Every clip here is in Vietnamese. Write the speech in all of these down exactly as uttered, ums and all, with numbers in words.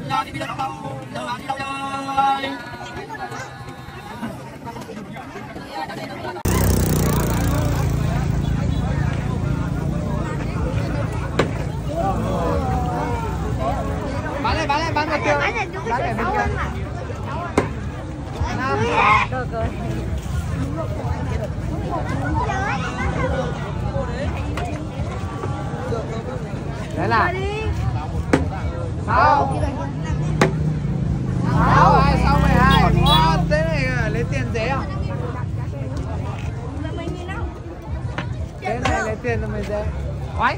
nhà thì bây giờ đâu giờ đi đâu rồi. Bán này, bán này, bán này kia. Bán này bên kia. Năm. Cơ cơ. Đấy là sáu sáu hai sáu mười hai. Wow, thế này lấy tiền dễ không? Thế này lấy tiền cho mình dễ. Oái.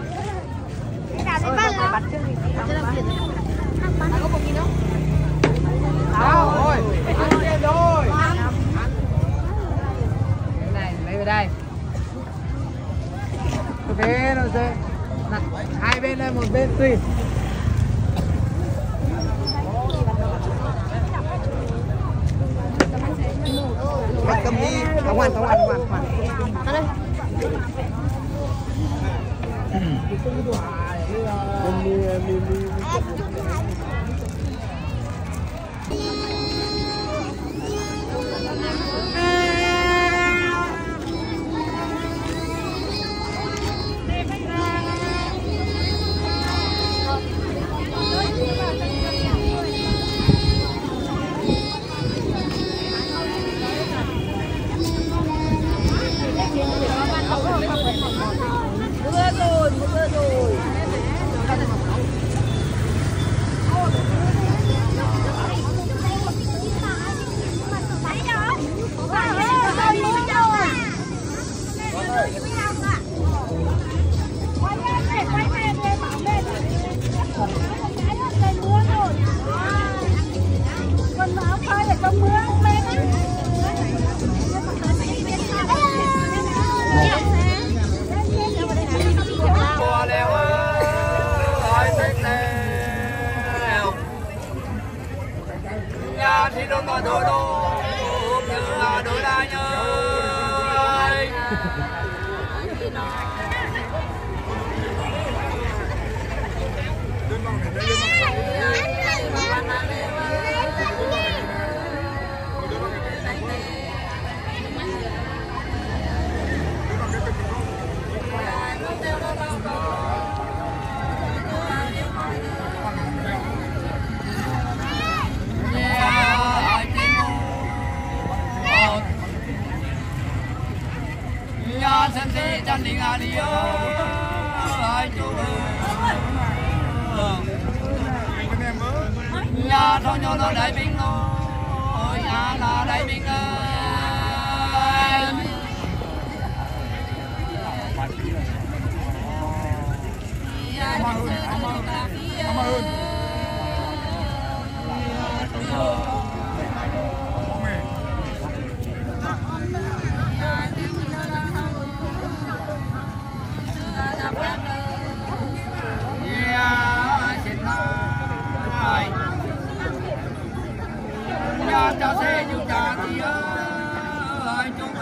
Sao ôi, ăn tiền rồi. Cái này lấy về đây. Thế nó dễ. Hai bên đây, một bên tùy. Bắt cầm đi. Thắng hoàn, thắng hoàn, thắng hoàn, hoàn. Ăn đây. Thì đâu có đồ đồ như đồ la nhơi. Sen se chan đi ngà đi ơi chú nhà thằng nhỏ nó đại binh ơi nhà là đại binh ơi nhà cha xe chúng ta thì ơi chúng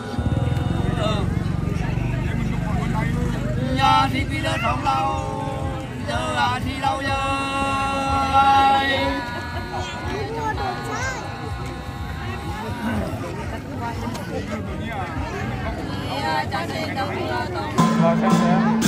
nhà thì bây giờ sống lâu giờ à thì lâu giờ cha xe đâu